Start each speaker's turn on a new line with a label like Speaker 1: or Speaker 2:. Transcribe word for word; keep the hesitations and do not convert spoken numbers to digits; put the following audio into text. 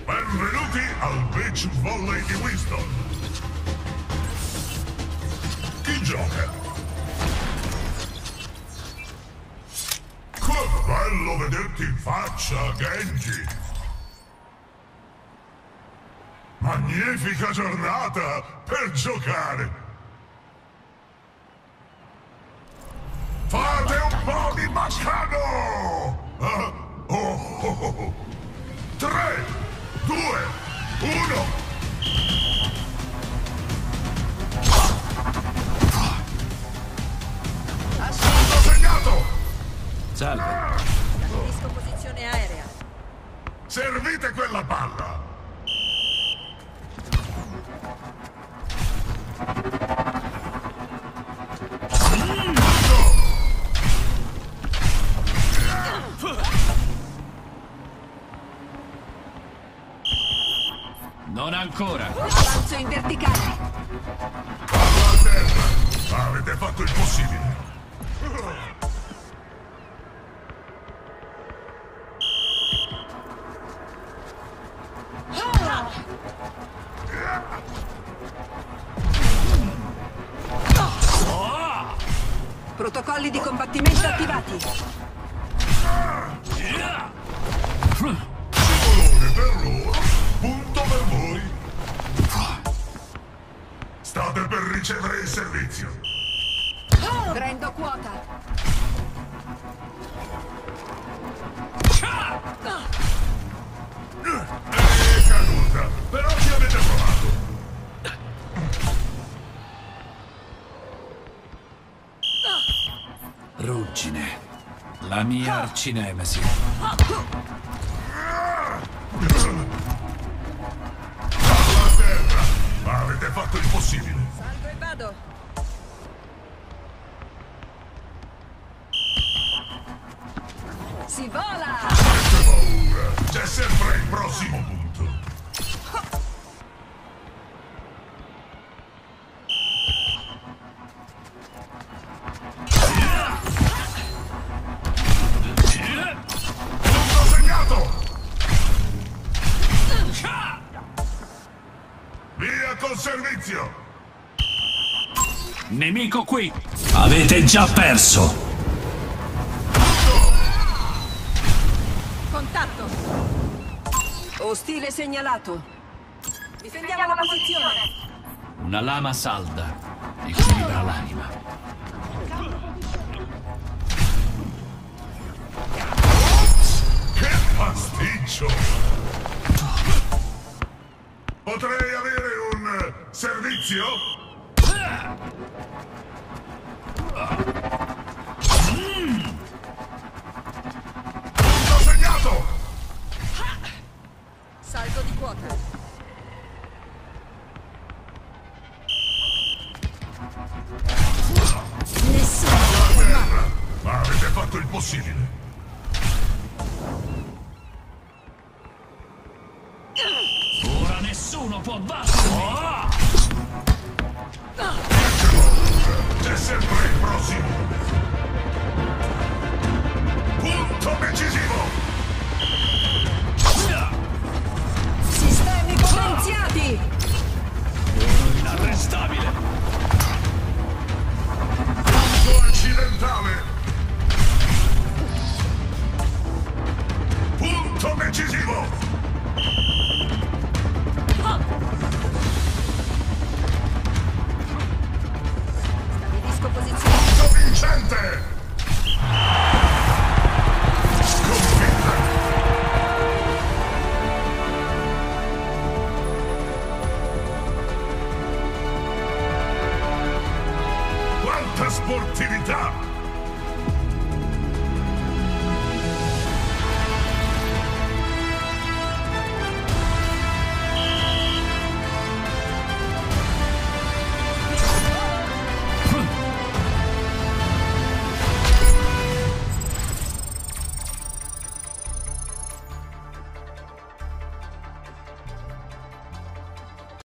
Speaker 1: Benvenuti al Beach Volley di Winston. Chi gioca? Che bello vederti in faccia, Genji! Magnifica giornata per giocare! Fate un po' di baccano! Ah, oh, oh, oh. Tre, due, uno! Assunto segnato!
Speaker 2: Salve.
Speaker 3: Stabilisco posizione aerea.
Speaker 1: Servite quella palla!
Speaker 2: Non ancora.
Speaker 3: Avanzo in verticale.
Speaker 1: Palla a terra! Avete fatto il possibile!
Speaker 3: Protocolli di combattimento attivati.
Speaker 1: Scivolone per loro, punto per voi. State per ricevere il servizio.
Speaker 3: Prendo quota.
Speaker 1: È caduta, però ci avete provato.
Speaker 2: Ruggine. La mia arcinemesi.
Speaker 1: Palla a terra! Avete fatto il possibile.
Speaker 3: Salgo e vado. Si vola!
Speaker 1: Avete paura! C'è sempre il prossimo punto. Punto segnato! Via col servizio!
Speaker 2: Nemico qui. Avete già perso.
Speaker 3: Contatto. Ostile segnalato. Difendiamo la posizione.
Speaker 2: Una lama salda. Equilibra l'anima.
Speaker 1: Che pasticcio! Potrei avere un eh, servizio? Punto segnato!
Speaker 3: Salgo di quota. Nessuno.
Speaker 1: A terra! Ma avete fatto il possibile.
Speaker 2: Ora nessuno può battermi.
Speaker 1: C'è sempre il prossimo! Punto decisivo!
Speaker 3: Sistemi potenziati.
Speaker 2: Inarrestabile.
Speaker 1: Punto accidentale! Punto decisivo!
Speaker 3: Stabilisco posizione.
Speaker 1: Punto vincente! Sconfitta! Quanta sportività!